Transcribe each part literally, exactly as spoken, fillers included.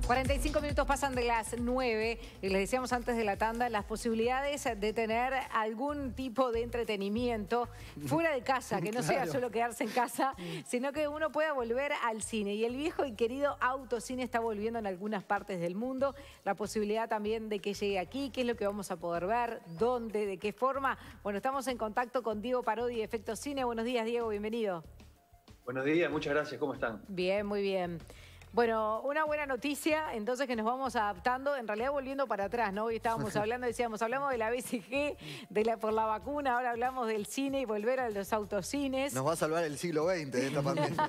cuarenta y cinco minutos pasan de las nueve y les decíamos antes de la tanda las posibilidades de tener algún tipo de entretenimiento fuera de casa, que no Claro. sea solo quedarse en casa, sino que uno pueda volver al cine. Y el viejo y querido autocine está volviendo en algunas partes del mundo. La posibilidad también de que llegue aquí, qué es lo que vamos a poder ver, dónde, de qué forma. Bueno, estamos en contacto con Diego Parodi de Efecto Cine. Buenos días, Diego, bienvenido. Buenos días, muchas gracias, ¿cómo están? Bien, muy bien. Bueno, una buena noticia, entonces que nos vamos adaptando, en realidad volviendo para atrás, ¿no? Hoy estábamos hablando, decíamos, hablamos de la B C G, de la, por la vacuna, ahora hablamos del cine y volver a los autocines. Nos va a salvar el siglo veinte de esta pandemia.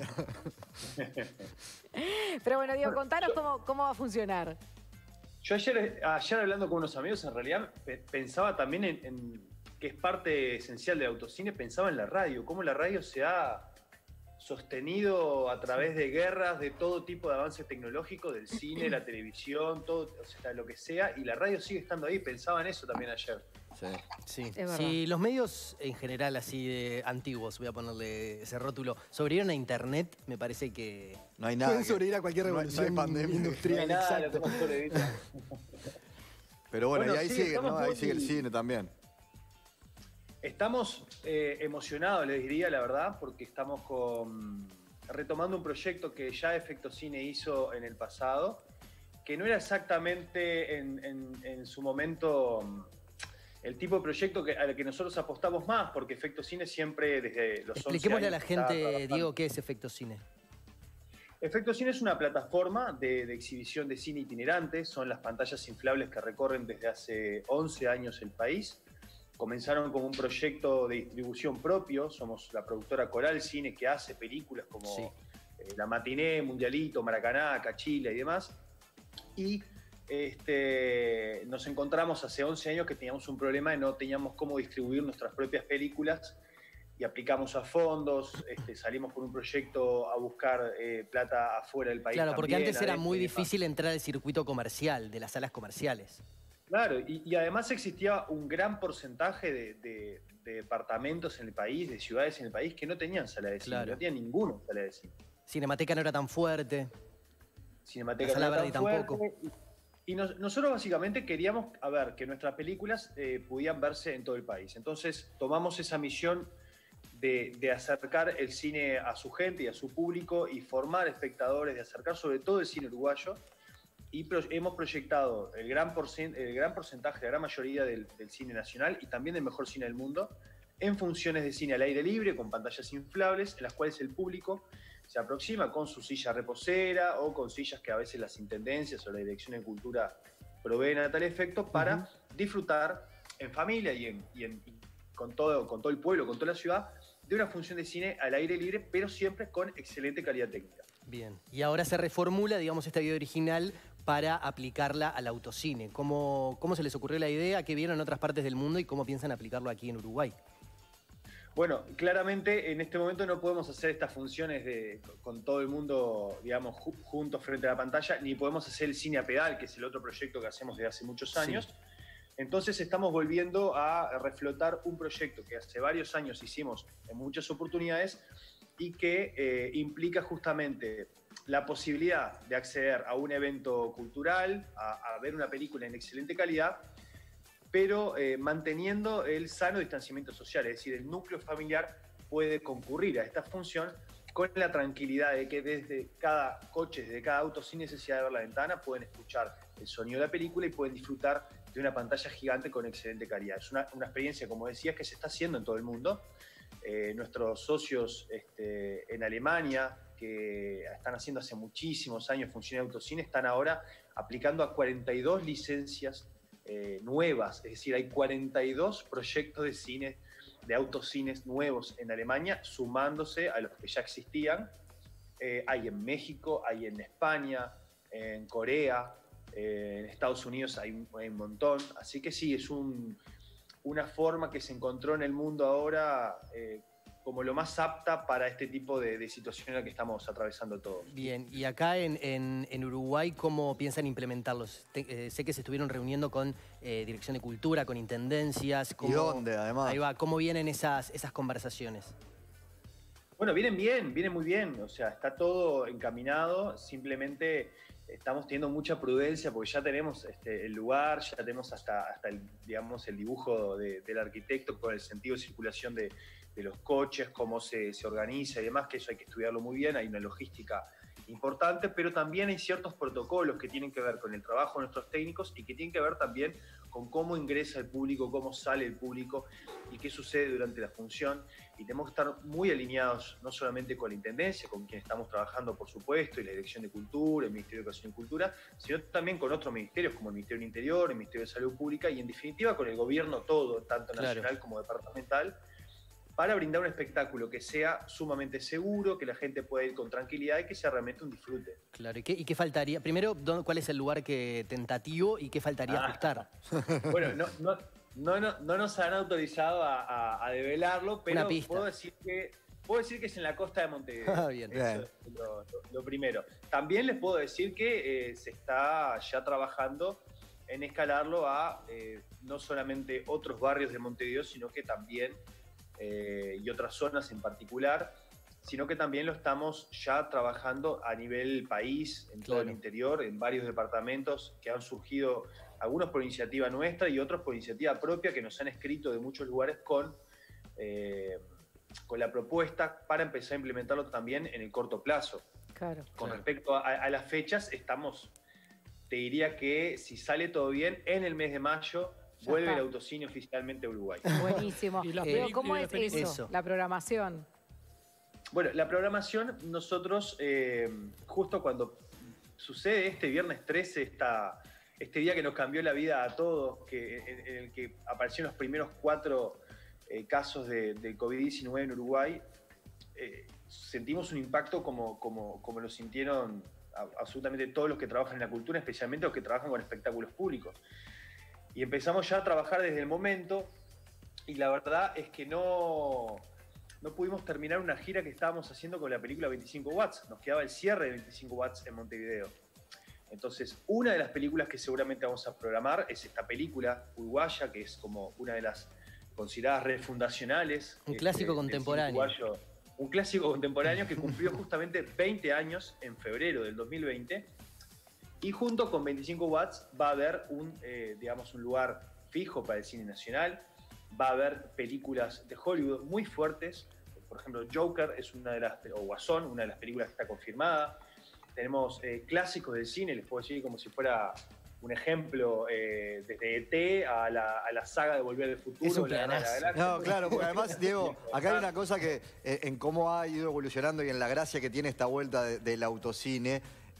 Pero bueno, Diego, contanos cómo, cómo va a funcionar. Yo ayer, ayer hablando con unos amigos, en realidad pe pensaba también en, en que es parte esencial del autocine, pensaba en la radio, cómo la radio se ha sostenido a través de guerras, de todo tipo de avance tecnológico, del cine, la televisión, todo, o sea, lo que sea, y la radio sigue estando ahí. Pensaba en eso también ayer. Sí, sí. Es Si los medios en general, así de antiguos, voy a ponerle ese rótulo, sobrevivieron a internet, me parece que... No hay nada. Pueden sobrevivir a cualquier no hay- revolución no hay pandemia. industrial. No hay nada, lo Exacto. tenemos que evitar. Pero bueno, Bueno, y ahí sí, sigue, estamos ¿no? Ahí muy- sigue el cine también. Estamos eh, emocionados, les diría la verdad, porque estamos con, retomando un proyecto que ya Efecto Cine hizo en el pasado, que no era exactamente en, en- en su momento el tipo de proyecto que, al que nosotros apostamos más, porque Efecto Cine siempre desde los once Expliquémosle a la años está gente, trabajando. Diego, qué es Efecto Cine. Efecto Cine es una plataforma de, de exhibición de cine itinerante, son las pantallas inflables que recorren desde hace once años el país. Comenzaron como un proyecto de distribución propio, somos la productora Coral Cine que hace películas como Sí. eh, La Matiné, Mundialito, Maracaná, Cachila y demás. Y este, nos encontramos hace once años que teníamos un problema y no teníamos cómo distribuir nuestras propias películas y aplicamos a fondos, este, salimos con un proyecto a buscar eh, plata afuera del país. Claro, porque también, antes era adentro muy y demás. difícil entrar al circuito comercial, de las salas comerciales. Claro, y, y además existía un gran porcentaje de, de- de departamentos en el país, de ciudades en el país, que no tenían sala de cine, Claro. no tenían ninguna sala de cine. Cinemateca no era tan fuerte. Cinemateca La Sala no era Verdi tan fuerte. tampoco. Y, y nos- nosotros básicamente queríamos, a ver, que nuestras películas eh, pudieran verse en todo el país. Entonces tomamos esa misión de, de acercar el cine a su gente y a su público y formar espectadores, de acercar sobre todo el cine uruguayo. Y pro- hemos proyectado el gran, porcent- el gran porcentaje, la gran mayoría del, del cine nacional y también del mejor cine del mundo en funciones de cine al aire libre, con pantallas inflables, en las cuales el público se aproxima con su silla reposera o con sillas que a veces las intendencias o la Dirección de Cultura proveen a tal efecto para Ujú. disfrutar en familia y, en, y en- y con, todo, con todo el pueblo, con toda la ciudad, de una función de cine al aire libre, pero siempre con excelente calidad técnica. Bien. Y ahora se reformula, digamos, esta idea original para aplicarla al autocine. ¿Cómo, cómo se les ocurrió la idea? ¿Qué vieron en otras partes del mundo y cómo piensan aplicarlo aquí en Uruguay? Bueno, claramente en este momento no podemos hacer estas funciones de, con todo el mundo, digamos, ju- juntos frente a la pantalla, ni podemos hacer el cine a pedal, que es el otro proyecto que hacemos desde hace muchos años. Sí. Entonces estamos volviendo a reflotar un proyecto que hace varios años hicimos en muchas oportunidades y que eh, implica justamente la posibilidad de acceder a un evento cultural, a, a ver una película en excelente calidad, pero eh, manteniendo el sano distanciamiento social, es decir, el núcleo familiar puede concurrir a esta función con la tranquilidad de que desde cada coche, desde cada auto, sin necesidad de ver la ventana, pueden escuchar el sonido de la película y pueden disfrutar de una pantalla gigante con excelente calidad. Es una, una experiencia, como decías, que se está haciendo en todo el mundo. Eh, nuestros socios este, en Alemania, que están haciendo hace muchísimos años función de autocine, están ahora aplicando a cuarenta y dos licencias eh, nuevas, es decir, hay cuarenta y dos proyectos de cine, de autocines nuevos en Alemania, sumándose a los que ya existían. Eh, hay en México, hay en España, en Corea, eh, en Estados Unidos hay un, hay un montón. Así que sí, es un, una forma que se encontró en el mundo ahora eh, como lo más apta para este tipo de, de situación en la que estamos atravesando todos. Bien, y acá en, en- en Uruguay, ¿cómo piensan implementarlos? Te- eh, sé que se estuvieron reuniendo con eh, Dirección de Cultura, con Intendencias. ¿Y ¿cómo- dónde, además? Ahí va, ¿cómo vienen esas, esas conversaciones? Bueno, vienen bien, vienen muy bien, o sea, está todo encaminado, simplemente estamos teniendo mucha prudencia porque ya tenemos este, el lugar, ya tenemos hasta, hasta el, digamos, el dibujo de, del arquitecto con el sentido de circulación de, de los coches, cómo se, se organiza y demás, que eso hay que estudiarlo muy bien, hay una logística importante, pero también hay ciertos protocolos que tienen que ver con el trabajo de nuestros técnicos y que tienen que ver también con cómo ingresa el público, cómo sale el público y qué sucede durante la función. Y tenemos que estar muy alineados, no solamente con la Intendencia, con quien estamos trabajando, por supuesto, y la Dirección de Cultura, el Ministerio de Educación y Cultura, sino también con otros ministerios, como el Ministerio del Interior, el Ministerio de Salud Pública y, en definitiva, con el gobierno todo, tanto Claro. nacional como departamental, para brindar un espectáculo que sea sumamente seguro, que la gente pueda ir con tranquilidad y que sea realmente un disfrute. Claro, ¿y qué, y qué faltaría? Primero, ¿dónde- ¿cuál es el lugar que tentativo y qué faltaría Ah. ajustar? Bueno, no, no, no, no, no nos han autorizado a, a- a develarlo, pero Una pista. puedo decir que puedo decir que es en la costa de Montevideo. Ah, bien. Eso es lo, lo- lo primero. También les puedo decir que eh, se está ya trabajando en escalarlo a eh, no solamente otros barrios de Montevideo, sino que también, eh, y otras zonas en particular, sino que también lo estamos ya trabajando a nivel país, en todo el Claro. interior, en varios departamentos que han surgido, algunos por iniciativa nuestra y otros por iniciativa propia, que nos han escrito de muchos lugares con, eh, con la propuesta para empezar a implementarlo también en el corto plazo. Claro. Con Claro. respecto a, a las fechas, estamos, te diría que si sale todo bien, en el mes de mayo Ya vuelve está. el autocine oficialmente a Uruguay. Buenísimo. Y las Leo, pelic- ¿cómo y es las películas. eso? Eso. La programación. Bueno, la programación, nosotros, eh, justo cuando sucede este viernes trece, esta, este día que nos cambió la vida a todos, que, en, en el que aparecieron los primeros cuatro eh, casos de, de COVID diecinueve en Uruguay, eh, sentimos un impacto como, como, como lo sintieron a- absolutamente todos los que trabajan en la cultura, especialmente los que trabajan con espectáculos públicos. Y empezamos ya a trabajar desde el momento, y la verdad es que no, no pudimos terminar una gira que estábamos haciendo con la película veinticinco watts. Nos quedaba el cierre de veinticinco watts en Montevideo. Entonces, una de las películas que seguramente vamos a programar es esta película uruguaya, que es como una de las consideradas refundacionales. Un este, clásico del cine contemporáneo. uruguayo. Un clásico contemporáneo que cumplió justamente veinte años en febrero del dos mil veinte. Y junto con veinticinco watts va a haber un, eh, digamos, un lugar fijo para el cine nacional. Va a haber películas de Hollywood muy fuertes. Por ejemplo, Joker es una de las, o Guasón, una de las películas que está confirmada. Tenemos eh, clásicos del cine, les puedo decir como si fuera un ejemplo, eh, desde E T a la, a la saga de Volver al Futuro. Es un La Guerra de la planazo. Galaxia. No, claro, porque además, Diego, acá hay una cosa que eh, en cómo ha ido evolucionando y en la gracia que tiene esta vuelta de- del autocine,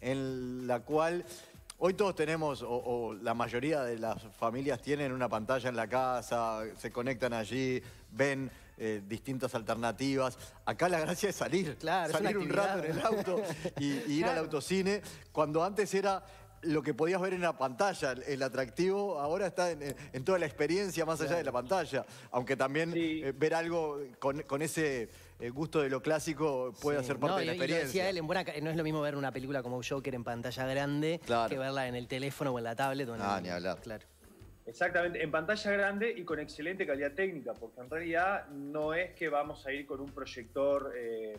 en la cual hoy todos tenemos, o, o la mayoría de las familias tienen una pantalla en la casa, se conectan allí, ven eh, distintas alternativas. Acá la gracia es salir, Claro, es una salir un rato en el actividad. auto y, y ir al Claro. autocine, cuando antes era lo que podías ver en la pantalla, el, el atractivo ahora está en, en toda la experiencia más allá de la pantalla, aunque también Sí. eh, ver algo con, con ese eh, gusto de lo clásico puede Sí. ser parte No, de la y- y lo decía experiencia. él, en buena ca- no es lo mismo ver una película como Joker en pantalla grande Claro. que verla en el teléfono o en la tablet. O en Ah, el- ni hablar. Claro. Exactamente, en pantalla grande y con excelente calidad técnica, porque en realidad no es que vamos a ir con un proyector. eh,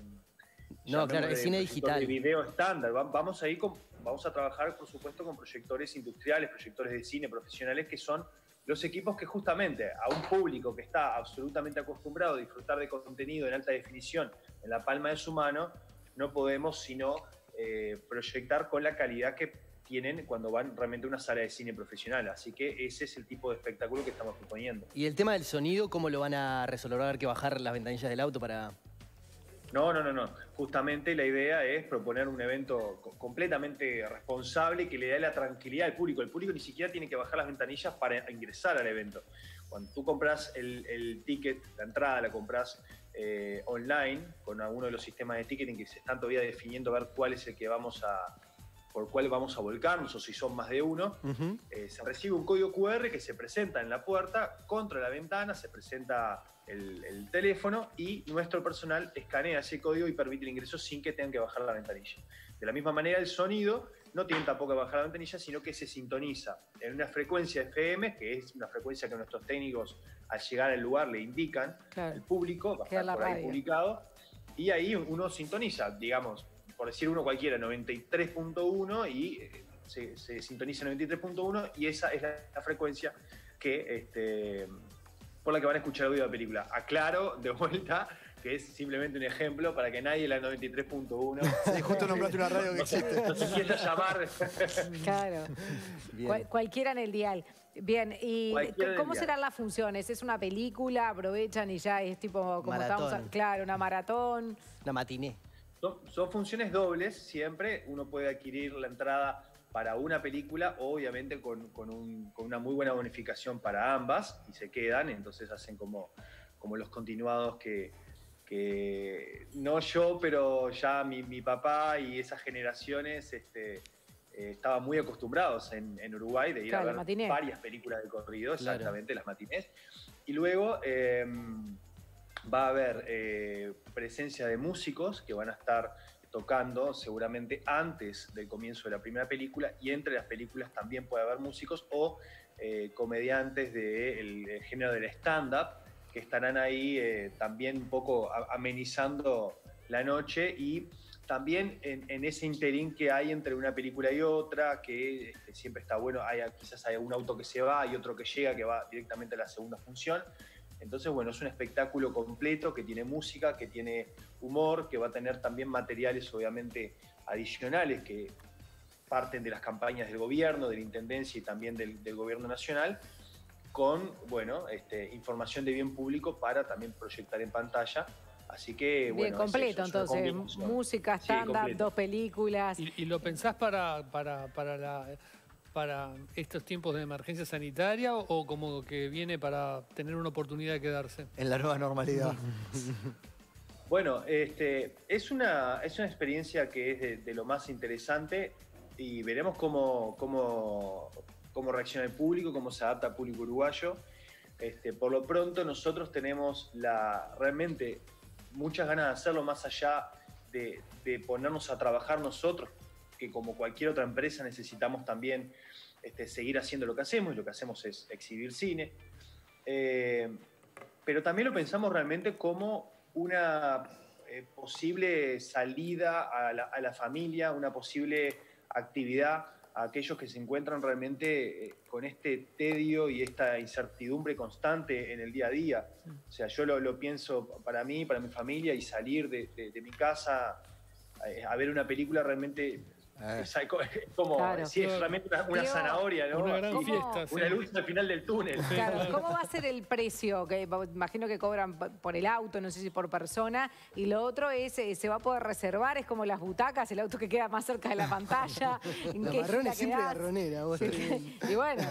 No, claro, llamémosle es cine proyector digital. De video estándar. Va- Vamos a ir con, vamos a trabajar, por supuesto, con proyectores industriales, proyectores de cine profesionales, que son los equipos que justamente a un público que está absolutamente acostumbrado a disfrutar de contenido en alta definición en la palma de su mano, no podemos sino eh, proyectar con la calidad que tienen cuando van realmente a una sala de cine profesional. Así que ese es el tipo de espectáculo que estamos proponiendo. Y el tema del sonido, ¿cómo lo van a resolver? ¿Va a haber que bajar las ventanillas del auto para...? No, no, no, no. Justamente la idea es proponer un evento co- completamente responsable que le dé la tranquilidad al público. El público ni siquiera tiene que bajar las ventanillas para ingresar al evento. Cuando tú compras el, el ticket, la entrada la compras eh, online con alguno de los sistemas de ticketing que se están todavía definiendo, a ver cuál es el que vamos a, por cuál vamos a volcarnos o si son más de uno. Ujú. Eh, se recibe un código cu erre que se presenta en la puerta, contra la ventana se presenta el, el teléfono y nuestro personal escanea ese código y permite el ingreso sin que tengan que bajar la ventanilla. De la misma manera, el sonido no tiene tampoco que bajar la ventanilla, sino que se sintoniza en una frecuencia F M, que es una frecuencia que nuestros técnicos al llegar al lugar le indican Claro. al público, va a Queda estar la por ahí radio. publicado. y ahí uno sintoniza, digamos, por decir uno cualquiera, noventa y tres punto uno y eh, se, se sintoniza noventa y tres punto uno y esa es la, la frecuencia que, este, por la que van a escuchar el audio de la película. Aclaro, de vuelta, que es simplemente un ejemplo para que nadie la noventa y tres punto uno... Sí, justo nombraste una radio que existe. No se quiera llamar. Claro. Cual, cualquiera en el dial. Bien, ¿y Cualquiera cómo del serán las funciones? ¿Es una película? ¿Aprovechan y ya es tipo como Maratón. estamos? A, claro, una maratón. Una matiné. Son, son funciones dobles siempre. Uno puede adquirir la entrada para una película, obviamente con, con, un, con una muy buena bonificación para ambas, y se quedan, entonces hacen como, como los continuados que, que no yo, pero ya mi, mi papá y esas generaciones este, eh, estaban muy acostumbrados en, en Uruguay de ir Claro, a ver matiné. varias películas de corrido, Claro. exactamente, las matinés. Y luego eh, va a haber eh, presencia de músicos que van a estar tocando seguramente antes del comienzo de la primera película, y entre las películas también puede haber músicos o eh, comediantes del de género del stand-up que estarán ahí eh, también un poco amenizando la noche, y también en, en ese interín que hay entre una película y otra, que este, siempre está bueno, hay, quizás hay un auto que se va y otro que llega, que va directamente a la segunda función. Entonces, bueno, es un espectáculo completo que tiene música, que tiene humor, que va a tener también materiales, obviamente, adicionales que parten de las campañas del gobierno, de la intendencia y también del, del gobierno nacional, con, bueno, este, información de bien público para también proyectar en pantalla. Así que, Bien bueno, completo, es eso, es una entonces. combinación. Música, Sí, stand-up, completo. dos películas. ¿Y, y lo pensás para, para, para, la, para estos tiempos de emergencia sanitaria o, o como que viene para tener una oportunidad de quedarse? En la nueva normalidad. Bueno, este, es, una, es una experiencia que es de, de lo más interesante, y veremos cómo, cómo, cómo reacciona el público, cómo se adapta al público uruguayo. Este, por lo pronto nosotros tenemos la, realmente muchas ganas de hacerlo, más allá de, de ponernos a trabajar nosotros, que como cualquier otra empresa necesitamos también este, seguir haciendo lo que hacemos, y lo que hacemos es exhibir cine. Eh, pero también lo pensamos realmente como una eh, posible salida a la, a la familia, una posible actividad a aquellos que se encuentran realmente eh, con este tedio y esta incertidumbre constante en el día a día. O sea, yo lo, lo pienso para mí, para mi familia, y salir de, de, de mi casa eh, a ver una película realmente Eh. es como, Claro. sí, es realmente una, una Digo, zanahoria, ¿no? Una gran ¿Cómo? fiesta. sí. Una luz al final del túnel. Claro, ¿cómo va a ser el precio? Que imagino que cobran por el auto, no sé si por persona. Y lo otro es, eh, ¿se va a poder reservar? Es como las butacas, el auto que queda más cerca de la pantalla. ¿En La qué marrón fila es siempre quedás? garronera, vos. Sí. Y bueno,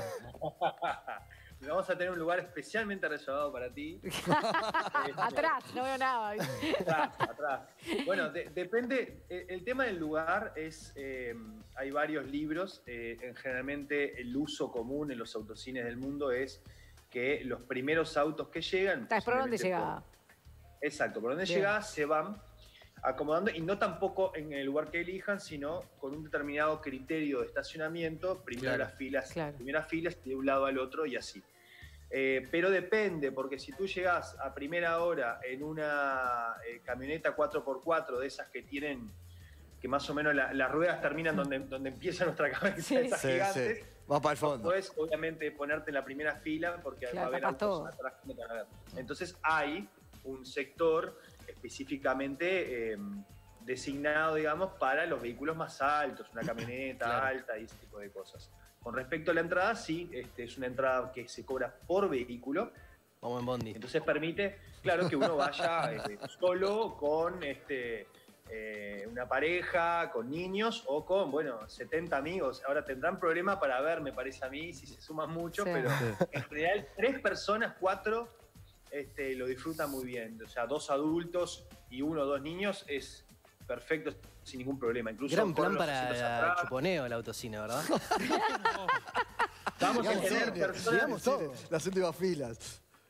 Vamos a tener un lugar especialmente reservado para ti. Este, atrás, no veo nada. Atrás, atrás. Bueno, de- depende. El, el tema del lugar es. Eh, hay varios libros. Eh, en generalmente, el uso común en los autocines del mundo es que los primeros autos que llegan. ¿Estás por dónde simplemente llegaba? por- Exacto, por donde Bien. llegás se van acomodando, y no tampoco en el lugar que elijan, sino con un determinado criterio de estacionamiento. Primero Claro. las filas, Claro. primeras filas de un lado al otro y así. Eh, pero depende, porque si tú llegás a primera hora en una eh, camioneta cuatro por cuatro de esas que tienen, que más o menos la- las ruedas terminan donde, donde empieza nuestra cabeza, Sí. esas Sí, gigantes, sí. Va para el fondo. puedes obviamente ponerte en la primera fila porque Claro, va a haber tapas autos todo. atrás que no te van a ver. Entonces hay un sector específicamente eh, designado, digamos, para los vehículos más altos, una camioneta Claro. alta y ese tipo de cosas. Con respecto a la entrada, sí, este, es una entrada que se cobra por vehículo, Como en Bondi. entonces permite, claro, que uno vaya este, solo, con este, eh, una pareja, con niños o con, bueno, setenta amigos. Ahora tendrán problema para ver, me parece a mí, si se suman mucho, Sí. pero en general tres personas, cuatro, este, lo disfrutan muy bien. O sea, dos adultos y uno o dos niños es perfecto, sin ningún problema. Incluso Gran con plan los asientos para atrás. chuponeo el autocine, ¿verdad? Vamos a Digamos tener todo, personas... digamos todo. Las últimas filas.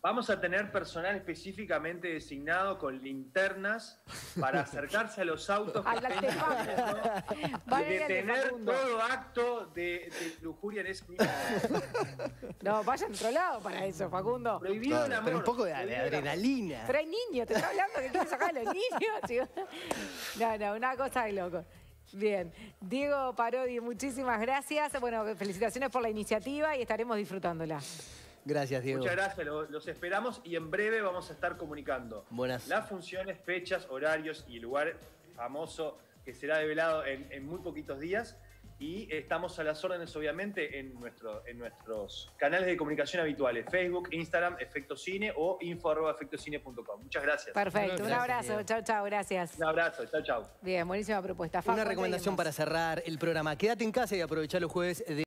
Vamos a tener personal específicamente designado con linternas para acercarse a los autos. Al artefacto. Y detener todo acto de, de lujuria en ese nivel. No, vayan a otro lado para eso, Facundo. Prohibido el amor. Pero un poco de, de prohibido el amor. adrenalina. Pero hay niños, te está hablando que quieres sacar a los niños. No, no, una cosa de loco. Bien. Diego Parodi, muchísimas gracias. Bueno, felicitaciones por la iniciativa y estaremos disfrutándola. Gracias, Diego. Muchas gracias, los, los esperamos y en breve vamos a estar comunicando Buenas. las funciones, fechas, horarios y el lugar famoso que será develado en, en muy poquitos días. Y estamos a las órdenes, obviamente, en, nuestro, en nuestros canales de comunicación habituales: Facebook, Instagram, Efecto Cine o info arroba efectocine punto com. Muchas gracias. Perfecto, un Gracias, abrazo. Diego. Chau, chau, gracias. Un abrazo, chao, chao. Bien, buenísima propuesta. Una Facu, recomendación seguimos. para cerrar el programa. Quédate en casa y aprovecha los jueves de